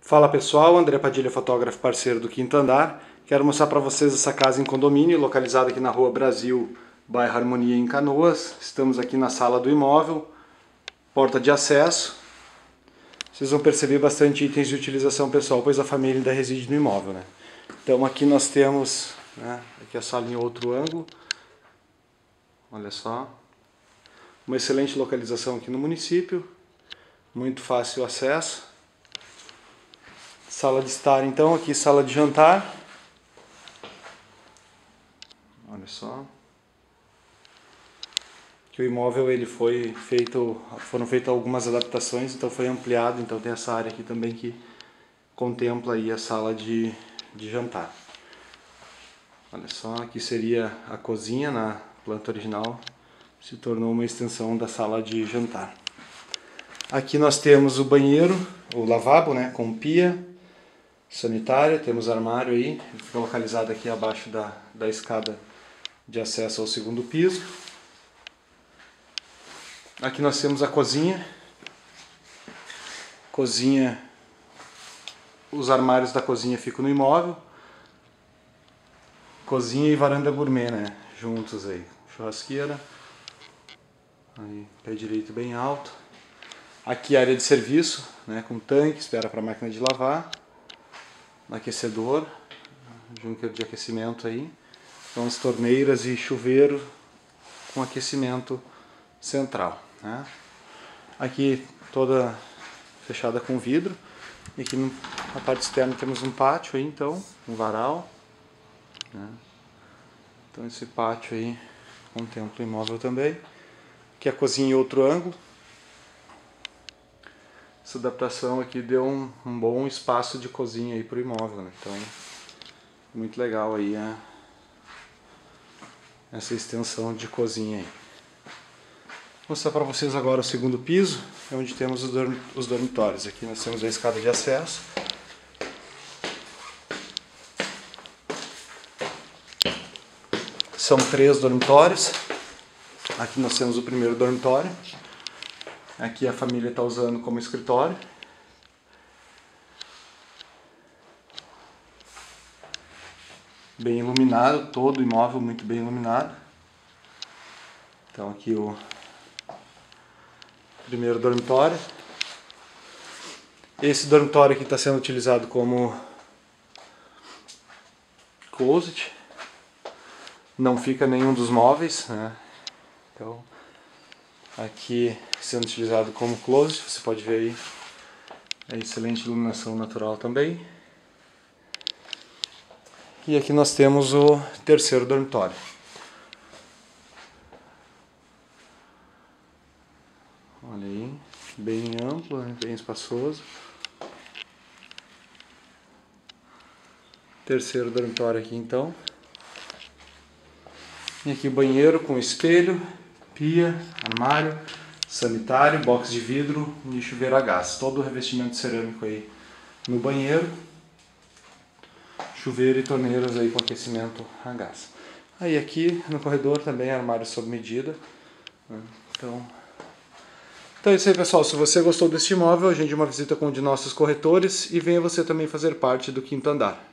Fala pessoal, André Padilha, fotógrafo parceiro do Quinto Andar. Quero mostrar para vocês essa casa em condomínio, localizada aqui na Rua Brasil, bairro Harmonia, em Canoas. Estamos aqui na sala do imóvel, porta de acesso. Vocês vão perceber bastante itens de utilização pessoal, pois a família ainda reside no imóvel, né? Então aqui nós temos, aqui a sala em outro ângulo. Olha só. Uma excelente localização aqui no município, muito fácil acesso. Sala de estar então, aqui sala de jantar. Olha só. Que o imóvel ele foram feitas algumas adaptações, então foi ampliado, então tem essa área aqui também que contempla aí a sala de jantar. Olha só, aqui seria a cozinha na planta original, se tornou uma extensão da sala de jantar. Aqui nós temos o banheiro, o lavabo, com pia sanitária, temos armário aí, fica localizado aqui abaixo da escada de acesso ao segundo piso. Aqui nós temos a cozinha. Os armários da cozinha ficam no imóvel. Cozinha e varanda gourmet, juntos aí. Churrasqueira. Aí, pé direito bem alto. Aqui área de serviço, com tanque, espera para a máquina de lavar. Aquecedor, junker de aquecimento aí. Então as torneiras e chuveiro com aquecimento central. Aqui toda fechada com vidro. E aqui na parte externa temos um pátio aí, então, um varal. Então esse pátio aí contempla o imóvel também. Aqui a cozinha em outro ângulo. Essa adaptação aqui deu um bom espaço de cozinha aí para o imóvel, Então, muito legal aí essa extensão de cozinha aí. Vou mostrar para vocês agora o segundo piso, onde temos os dormitórios. Aqui nós temos a escada de acesso. São 3 dormitórios. Aqui nós temos o primeiro dormitório. Aqui a família está usando como escritório. Bem iluminado, todo o imóvel muito bem iluminado. Então aqui o primeiro dormitório. Esse dormitório aqui está sendo utilizado como closet. Não fica nenhum dos móveis, Então aqui sendo utilizado como closet, você pode ver aí a excelente iluminação natural também. E aqui nós temos o terceiro dormitório. Olha aí, bem amplo, bem espaçoso. Terceiro dormitório aqui então. E aqui o banheiro com espelho, pia, armário, sanitário, box de vidro e chuveiro a gás. Todo o revestimento cerâmico aí no banheiro. Chuveiro e torneiras aí com aquecimento a gás. Aí aqui no corredor também armário sob medida. Então é isso aí, pessoal. Se você gostou deste imóvel, agende uma visita com um de nossos corretores e venha você também fazer parte do Quinto Andar.